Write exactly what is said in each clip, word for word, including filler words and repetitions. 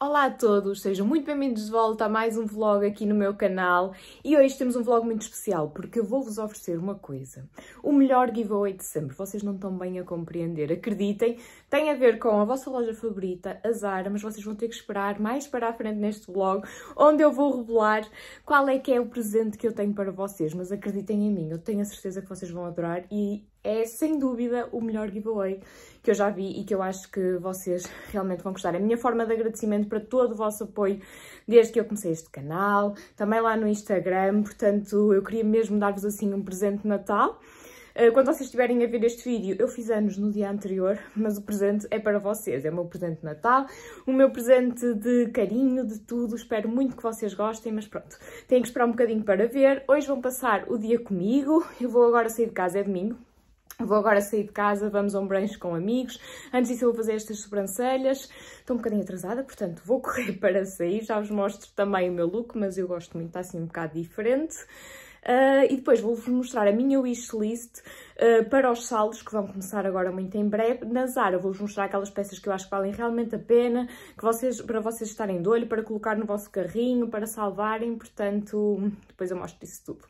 Olá a todos, sejam muito bem-vindos de volta a mais um vlog aqui no meu canal e hoje temos um vlog muito especial porque eu vou-vos oferecer uma coisa, o melhor giveaway de sempre, vocês não estão bem a compreender, acreditem, tem a ver com a vossa loja favorita, a Zara, mas vocês vão ter que esperar mais para a frente neste vlog, onde eu vou revelar qual é que é o presente que eu tenho para vocês, mas acreditem em mim, eu tenho a certeza que vocês vão adorar e é sem dúvida o melhor giveaway que eu já vi e que eu acho que vocês realmente vão gostar. É a minha forma de agradecimento para todo o vosso apoio desde que eu comecei este canal, também lá no Instagram, portanto eu queria mesmo dar-vos assim um presente de Natal. Quando vocês estiverem a ver este vídeo, eu fiz anos no dia anterior, mas o presente é para vocês, é o meu presente de Natal, o meu presente de carinho, de tudo, espero muito que vocês gostem, mas pronto, têm que esperar um bocadinho para ver. Hoje vão passar o dia comigo, eu vou agora sair de casa, é domingo. Vou agora sair de casa, vamos a um brunch com amigos. Antes disso eu vou fazer estas sobrancelhas. Estou um bocadinho atrasada, portanto vou correr para sair. Já vos mostro também o meu look, mas eu gosto muito, está assim um bocado diferente. Uh, e depois vou-vos mostrar a minha wishlist uh, para os saldos, que vão começar agora muito em breve. Na Zara vou-vos mostrar aquelas peças que eu acho que valem realmente a pena, que vocês, para vocês estarem de olho, para colocar no vosso carrinho, para salvarem. Portanto, depois eu mostro isso tudo.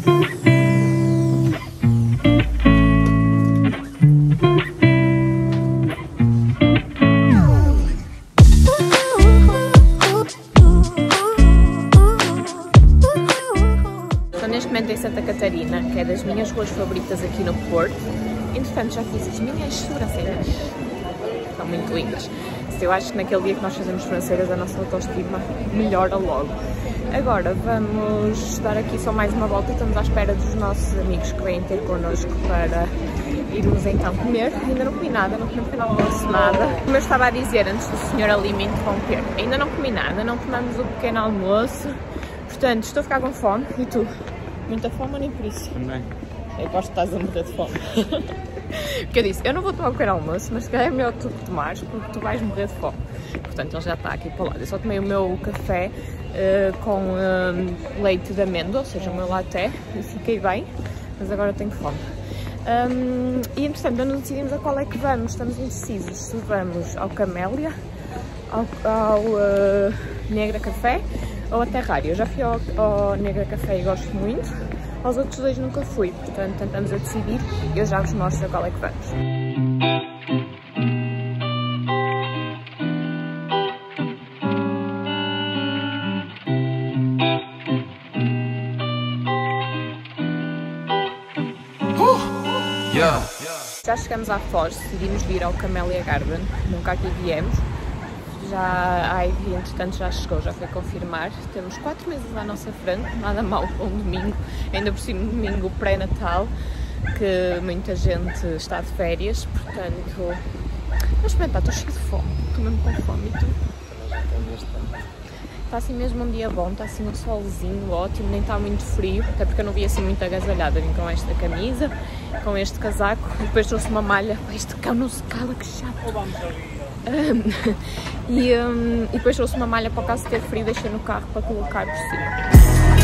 Em Santa Catarina, que é das minhas ruas favoritas aqui no Porto. Entretanto, já fiz as minhas sobrancelhas. Estão muito lindas. Eu acho que naquele dia que nós fazemos sobrancelhas, a nossa autoestima melhora logo. Agora vamos dar aqui só mais uma volta. Estamos à espera dos nossos amigos que vêm ter connosco para irmos então comer. Ainda não comi nada, não comi no almoço nada. Como eu estava a dizer antes do senhor ali me interromper, ainda não comi nada, não tomamos o pequeno almoço. Portanto, estou a ficar com fome. E tu? Muita fome ou nem por isso? Também. Eu gosto de estás a morrer de fome. Porque eu disse, eu não vou tomar o pequeno almoço, mas se calhar é melhor tu tomares, porque tu vais morrer de fome. Portanto, ele já está aqui para o lado. Eu só tomei o meu café uh, com uh, leite de amêndoa, ou seja, o meu latte, e fiquei bem, mas agora tenho fome. Um, e, entretanto, não nos decidimos a qual é que vamos. Estamos indecisos se vamos ao Camélia, ao, ao uh, Negra Café, ou a Terrário. Eu já fui ao, ao Negra Café e gosto muito, aos outros dois nunca fui, portanto tentamos a decidir e eu já vos mostro a qual é que vamos. Uh, yeah. Já chegamos à Foz, decidimos vir ao Camélia Garden, nunca aqui viemos. Já a Ivy, entretanto, já chegou, já foi confirmar. Temos quatro meses à nossa frente, nada mal para um domingo, ainda por cima um domingo pré-natal, que muita gente está de férias, portanto... Mas experimentar, estou cheio de fome, estou mesmo com fome e tu? Está assim mesmo um dia bom, está assim um solzinho ótimo, nem está muito frio, até porque eu não vi assim muito agasalhada, vim com esta camisa, com este casaco, e depois trouxe uma malha, este cão não se cala, que chato! Um, e, um, e depois trouxe uma malha para o caso de ter frio, deixei no carro para colocar por cima.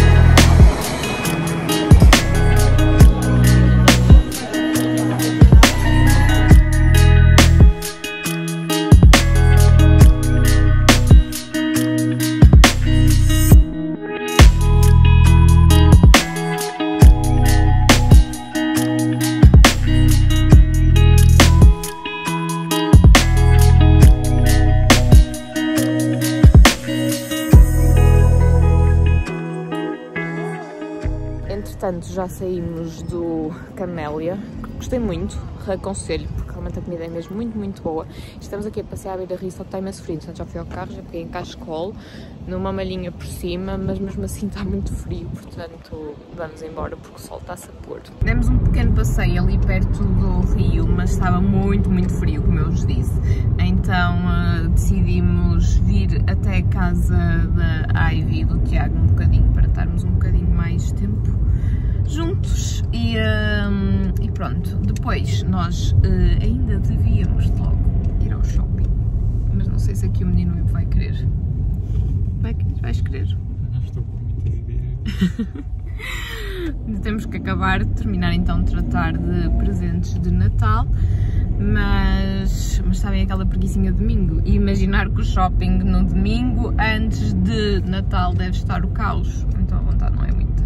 Entretanto, já saímos do Camélia, gostei muito, aconselho, porque realmente a comida é mesmo muito, muito boa. Estamos aqui a passear à beira-rio, só que está imenso frio, portanto já fui ao carro, já peguei em cascol, numa malhinha por cima, mas mesmo assim está muito frio, portanto vamos embora porque o sol está-se a pôr. Demos um pequeno passeio ali perto do rio, mas estava muito, muito frio, como eu vos disse. Então uh, decidimos vir até a casa da Ivy e do Tiago um bocadinho, para estarmos um bocadinho mais tempo juntos e, um, e pronto, depois nós uh, ainda devíamos logo ir ao shopping, mas não sei se aqui o menino vai querer. Vai, vais querer? Não estou com muitas ideias. Temos que acabar de terminar então de tratar de presentes de Natal, mas, mas sabem aquela preguicinha de domingo? E imaginar que o shopping no domingo antes de Natal deve estar o caos, então a vontade não é muita.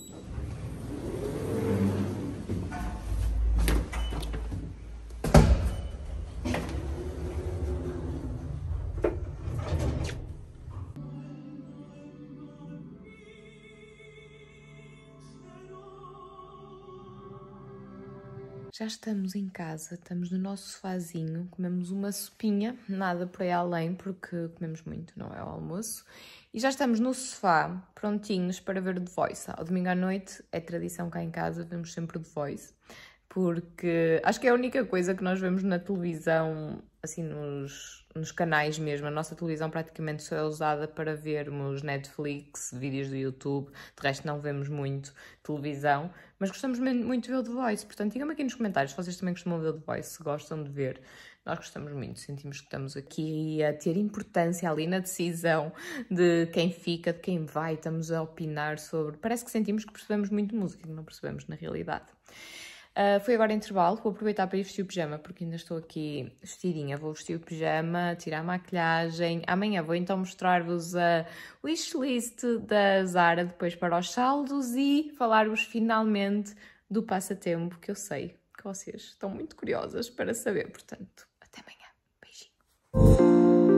Já estamos em casa, estamos no nosso sofazinho, comemos uma sopinha, nada por aí além, porque comemos muito, não é o almoço. E já estamos no sofá, prontinhos para ver The Voice. Ao domingo à noite é tradição cá em casa, vemos sempre The Voice, porque acho que é a única coisa que nós vemos na televisão, assim nos, nos canais mesmo. A nossa televisão praticamente só é usada para vermos Netflix, vídeos do YouTube, de resto não vemos muito televisão, mas gostamos muito de ver o The Voice, portanto digam-me aqui nos comentários se vocês também costumam ver o The Voice, se gostam de ver. Nós gostamos muito, sentimos que estamos aqui a ter importância ali na decisão de quem fica, de quem vai, estamos a opinar sobre... Parece que sentimos que percebemos muito de música, que não percebemos na realidade. Uh, foi agora intervalo, vou aproveitar para ir vestir o pijama, porque ainda estou aqui vestidinha. Vou vestir o pijama, tirar a maquilhagem. Amanhã vou então mostrar-vos a wishlist da Zara, depois para os saldos, e falar-vos finalmente do passatempo, que eu sei que vocês estão muito curiosas para saber. Portanto, até amanhã. Beijinho.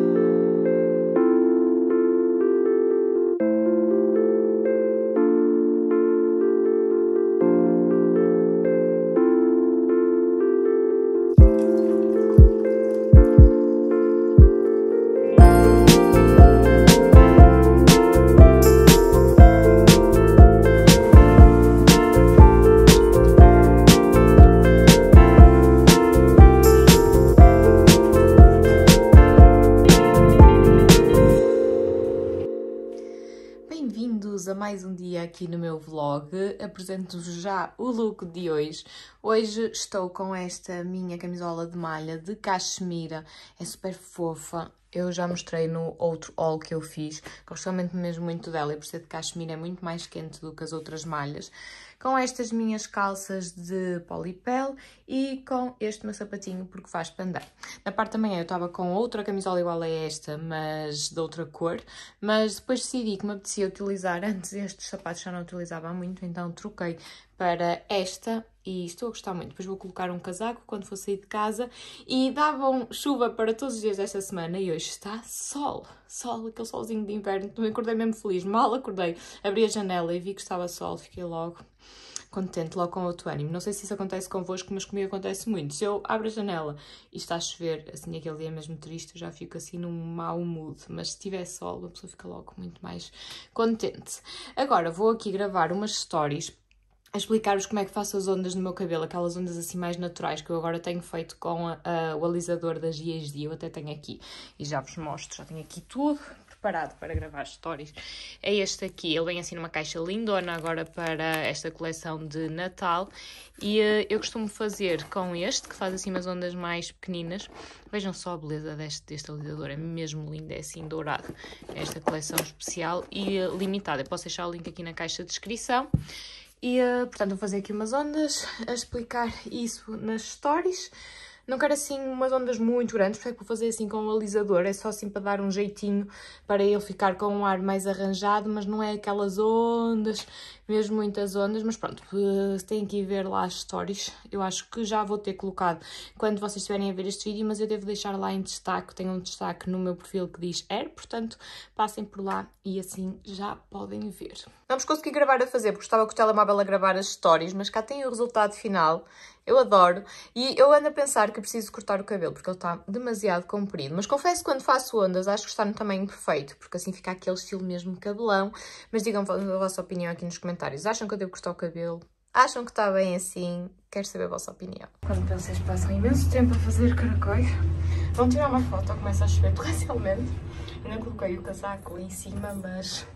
Bem-vindos a mais um dia aqui no meu vlog. Apresento-vos já o look de hoje. Hoje estou com esta minha camisola de malha de cachemira, é super fofa. Eu já mostrei no outro haul que eu fiz, gosto realmente mesmo muito dela, e por ser de cachemira é muito mais quente do que as outras malhas. Com estas minhas calças de polipel e com este meu sapatinho, porque faz para andar. Na parte da manhã eu estava com outra camisola igual a esta, mas de outra cor, mas depois decidi que me apetecia utilizar, antes estes sapatos já não utilizava há muito, então troquei para esta e estou a gostar muito. Depois vou colocar um casaco quando for sair de casa, e davam chuva para todos os dias desta semana e hoje está sol, sol, aquele solzinho de inverno. Também acordei mesmo feliz, mal acordei, abri a janela e vi que estava sol, fiquei logo contente, logo com outro ânimo. Não sei se isso acontece convosco, mas comigo acontece muito. Se eu abro a janela e está a chover, assim, aquele dia mesmo triste, eu já fico assim num mau mood, mas se tiver sol, a pessoa fica logo muito mais contente. Agora vou aqui gravar umas stories a explicar-vos como é que faço as ondas no meu cabelo, aquelas ondas assim mais naturais que eu agora tenho feito com a, a, o alisador da G H D, eu até tenho aqui e já vos mostro, já tenho aqui tudo preparado para gravar stories. É este aqui, ele vem assim numa caixa lindona agora para esta coleção de Natal, e uh, eu costumo fazer com este, que faz assim umas ondas mais pequeninas. Vejam só a beleza deste, deste alisador, é mesmo lindo, é assim dourado. É esta coleção especial e uh, limitada, eu posso deixar o link aqui na caixa de descrição. E, uh, portanto, vou fazer aqui umas ondas, a explicar isso nas stories. Não quero assim umas ondas muito grandes, porque vou fazer assim com o alisador, é só assim para dar um jeitinho para ele ficar com um ar mais arranjado, mas não é aquelas ondas, mesmo muitas ondas, mas pronto, uh, têm que ir ver lá as stories. Eu acho que já vou ter colocado quando vocês estiverem a ver este vídeo, mas eu devo deixar lá em destaque, tenho um destaque no meu perfil que diz Air, portanto passem por lá e assim já podem ver. Não vos consegui gravar a fazer porque estava com o telemóvel a gravar as stories, mas cá tem o resultado final. Eu adoro, e eu ando a pensar que preciso cortar o cabelo, porque ele está demasiado comprido. Mas confesso que quando faço ondas, acho que está no tamanho perfeito, porque assim fica aquele estilo mesmo cabelão. Mas digam-me a vossa opinião aqui nos comentários. Acham que eu devo cortar o cabelo? Acham que está bem assim? Quero saber a vossa opinião. Quando vocês passam imenso tempo a fazer caracóis, vão tirar uma foto, começa a chover torrencialmente. Ainda coloquei o casaco em cima, mas...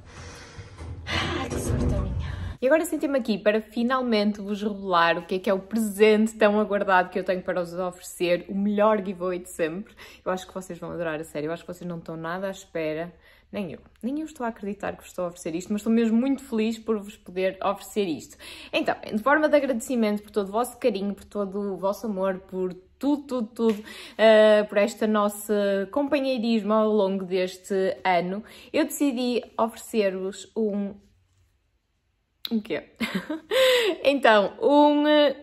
Ai, que sorte a minha. E agora senti-me aqui para finalmente vos revelar o que é que é o presente tão aguardado que eu tenho para vos oferecer, o melhor giveaway de sempre. Eu acho que vocês vão adorar, a sério, eu acho que vocês não estão nada à espera, Nem eu. Nem eu estou a acreditar que vos estou a oferecer isto, mas estou mesmo muito feliz por vos poder oferecer isto. Então, de forma de agradecimento por todo o vosso carinho, por todo o vosso amor, por tudo, tudo, tudo, uh, por este nosso companheirismo ao longo deste ano, eu decidi oferecer-vos um... Um quê? Então, um...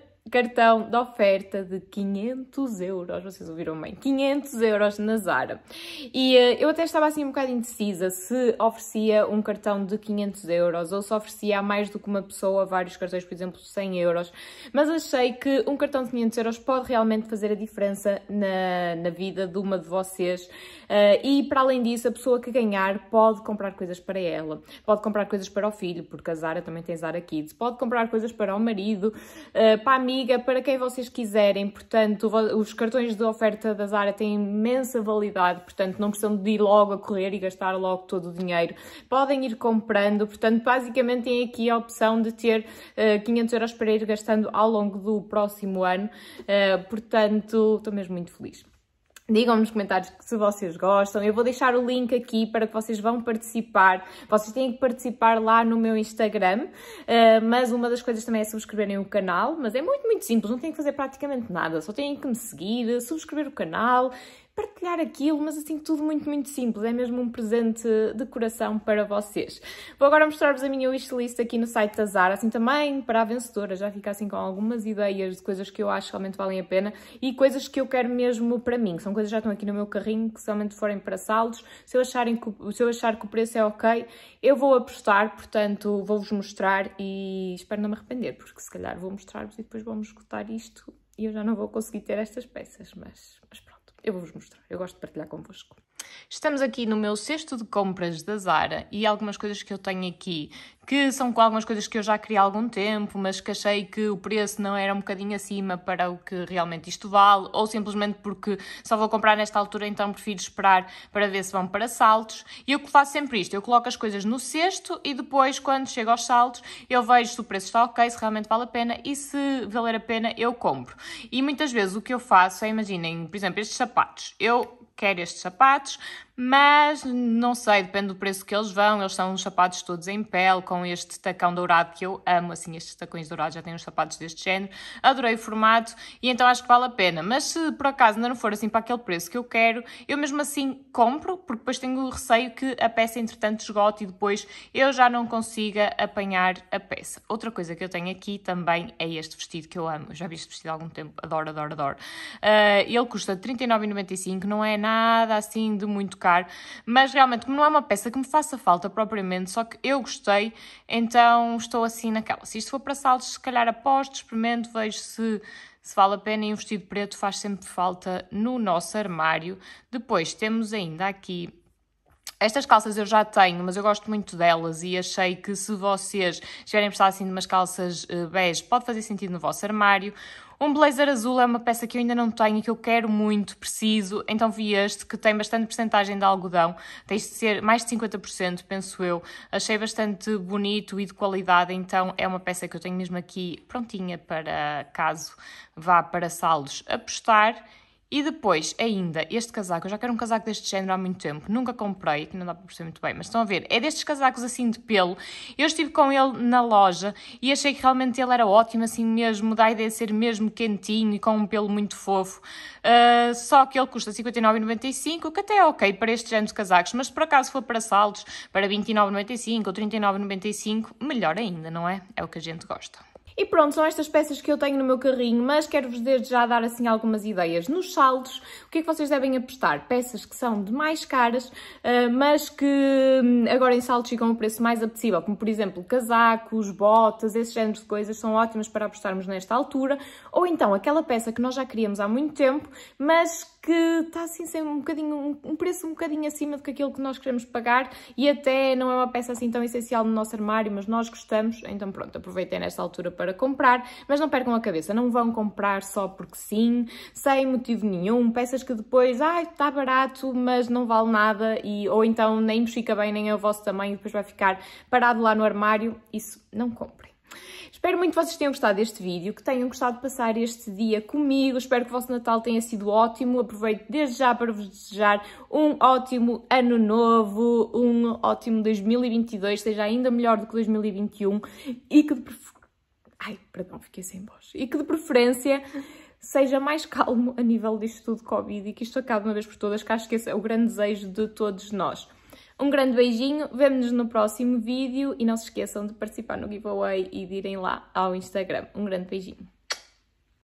cartão de oferta de quinhentos euros, vocês ouviram bem, quinhentos euros na Zara. E uh, eu até estava assim um bocado indecisa se oferecia um cartão de quinhentos euros ou se oferecia a mais do que uma pessoa vários cartões, por exemplo, cem euros, mas achei que um cartão de quinhentos euros pode realmente fazer a diferença na, na vida de uma de vocês uh, e para além disso a pessoa que ganhar pode comprar coisas para ela, pode comprar coisas para o filho, porque a Zara também tem Zara Kids, pode comprar coisas para o marido, uh, para a amiga, para quem vocês quiserem. Portanto, os cartões de oferta da Zara têm imensa validade, portanto não precisam de ir logo a correr e gastar logo todo o dinheiro, podem ir comprando, portanto basicamente têm aqui a opção de ter uh, quinhentos euros para ir gastando ao longo do próximo ano, uh, portanto estou mesmo muito feliz. Digam-me nos comentários se vocês gostam, eu vou deixar o link aqui para que vocês vão participar, vocês têm que participar lá no meu Instagram, uh, mas uma das coisas também é subscreverem o canal, mas é muito, muito simples, não têm que fazer praticamente nada, só têm que me seguir, subscrever o canal, partilhar aquilo, mas assim tudo muito, muito simples, é mesmo um presente de coração para vocês. Vou agora mostrar-vos a minha wishlist aqui no site da Zara, assim também para a vencedora, já fica assim com algumas ideias de coisas que eu acho que realmente valem a pena e coisas que eu quero mesmo para mim, são coisas que já estão aqui no meu carrinho, que somente forem para saldos, se eu, acharem que, se eu achar que o preço é ok, eu vou apostar, portanto vou-vos mostrar e espero não me arrepender, porque se calhar vou mostrar-vos e depois vamos escutar isto e eu já não vou conseguir ter estas peças, mas, mas pronto. Eu vou-vos mostrar, eu gosto de partilhar convosco. Estamos aqui no meu cesto de compras da Zara e algumas coisas que eu tenho aqui, que são com algumas coisas que eu já queria há algum tempo, mas que achei que o preço não era um bocadinho acima para o que realmente isto vale, ou simplesmente porque só vou comprar nesta altura, então prefiro esperar para ver se vão para saldos. E eu faço sempre isto, eu coloco as coisas no cesto e depois, quando chego aos saldos, eu vejo se o preço está ok, se realmente vale a pena e se valer a pena, eu compro. E muitas vezes o que eu faço é, imaginem, por exemplo, estes sapatos. Eu quero estes sapatos, mas não sei, depende do preço que eles vão. Eles são uns sapatos todos em pele, com este tacão dourado que eu amo, assim, estes tacões dourados, já tenho uns sapatos deste género, adorei o formato e então acho que vale a pena. Mas se por acaso ainda não for assim para aquele preço que eu quero, eu mesmo assim compro, porque depois tenho receio que a peça entretanto esgote e depois eu já não consiga apanhar a peça. Outra coisa que eu tenho aqui também é este vestido que eu amo, eu já vi este vestido há algum tempo, adoro, adoro, adoro. Uh, ele custa trinta e nove e noventa e cinco, não é nada assim de muito caro, mas realmente como não é uma peça que me faça falta propriamente, só que eu gostei, então estou assim naquela. Se isto for para saldos, se calhar aposto, experimento, vejo se, se vale a pena, e um vestido preto faz sempre falta no nosso armário. Depois temos ainda aqui estas calças, eu já tenho, mas eu gosto muito delas e achei que se vocês estiverem a precisar assim de umas calças uh, bege, pode fazer sentido no vosso armário. Um blazer azul é uma peça que eu ainda não tenho e que eu quero muito, preciso, então vi este que tem bastante porcentagem de algodão, tem de ser mais de cinquenta por cento, penso eu. Achei bastante bonito e de qualidade, então é uma peça que eu tenho mesmo aqui prontinha para caso vá para saldos apostar. E depois, ainda, este casaco, eu já quero um casaco deste género há muito tempo, nunca comprei, que não dá para perceber muito bem, mas estão a ver, é destes casacos assim de pelo, eu estive com ele na loja e achei que realmente ele era ótimo, assim mesmo, dá a ideia de ser mesmo quentinho e com um pelo muito fofo, uh, só que ele custa cinquenta e nove e noventa e cinco, que até é ok para este género de casacos, mas se por acaso for para saldos, para vinte e nove e noventa e cinco ou trinta e nove e noventa e cinco, melhor ainda, não é? É o que a gente gosta. E pronto, são estas peças que eu tenho no meu carrinho, mas quero-vos desde já dar assim algumas ideias. Nos saldos, o que é que vocês devem apostar? Peças que são de mais caras, mas que agora em saldos ficam o preço mais apetecível, como por exemplo casacos, botas, esses géneros de coisas são ótimas para apostarmos nesta altura. Ou então aquela peça que nós já queríamos há muito tempo, mas que está assim sem um bocadinho, um preço um bocadinho acima do que aquilo que nós queremos pagar e até não é uma peça assim tão essencial no nosso armário, mas nós gostamos, então pronto, aproveitem nesta altura para comprar, mas não percam a cabeça, não vão comprar só porque sim, sem motivo nenhum, peças que depois, ai, ah, está barato, mas não vale nada, e, ou então nem vos fica bem, nem é o vosso tamanho, depois vai ficar parado lá no armário, isso não comprem. Espero muito que vocês tenham gostado deste vídeo, que tenham gostado de passar este dia comigo. Espero que o vosso Natal tenha sido ótimo. Aproveito desde já para vos desejar um ótimo ano novo, um ótimo dois mil e vinte e dois, seja ainda melhor do que dois mil e vinte e um e que de prefer... Ai, perdão, fiquei sem voz. E que de preferência seja mais calmo a nível disto tudo Covid e que isto acabe uma vez por todas, que acho que esse é o grande desejo de todos nós. Um grande beijinho, vemo-nos no próximo vídeo e não se esqueçam de participar no giveaway e de irem lá ao Instagram. Um grande beijinho.